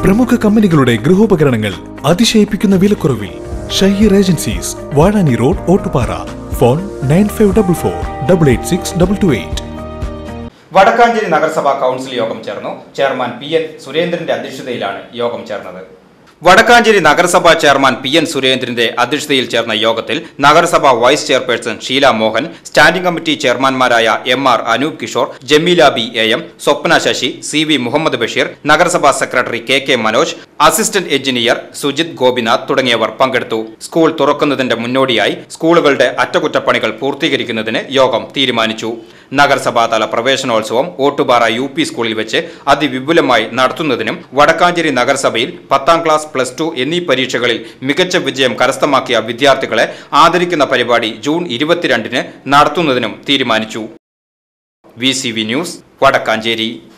പ്രമുഖ കമ്പനികളുടെ ഗൃഹോപകരണങ്ങൾ അതിശയിപ്പിക്കുന്ന വിലക്കുറവിൽ. Shaheer agencies, Vazhani road, Ottupara. Phone 9544886228. Wadakkanchery നഗരസഭാ കൗൺസിൽ യോഗം ചേർന്നു. ചെയർമാൻ PN സുരേന്ദ്രന്റെ അധ്യക്ഷതയിലാണ് യോഗം ചേർന്നത്. വടക്കാഞ്ചേരി നഗരസഭാ ചെയർമാൻ PN സുരേന്ദ്രന്റെ അധ്യക്ഷതയിൽ ചേർന്ന യോഗത്തിൽ നഗരസഭാ vice chairperson Sheela Mohan, standing committee ചെയർമാൻമാരായ MR Anoop Kishore, Jameela B AM, Swapna Sasi, CV Muhammad Basheer, നഗരസഭാ secretary KK Manoj, assistant engineer Sujith Gopinath തുടങ്ങിയവർ പങ്കെടുത്തു. സ്കൂൾ തുറക്കുന്നതിന്റെ മുന്നോടിയായി സ്കൂളുകളുടെ അറ്റകുറ്റപ്പണികൾ പൂർത്തീകരിക്കുന്നതിന് യോഗം തീരുമാനിച്ചു. നഗരസഭാതല പ്രവേശനോത്സവം ഓട്ടുപാറ UP സ്കൂളിൽ വെച്ച് അതിവിപുലമായി നടത്തുന്നതിനും വടക്കാഞ്ചേരി നഗരസഭയിൽ 10ാം ക്ലാസ്, +2 എന്നീ പരീക്ഷകളിൽ മികച്ച വിജയം കരസ്ഥമാക്കിയ വിദ്യാർത്ഥികളെ ആദരിക്കുന്ന പരിപാടി ജൂൺ 22-ന് നടത്തുന്നതിനും തീരുമാനിച്ചു. VCV news, Vadakkanchery.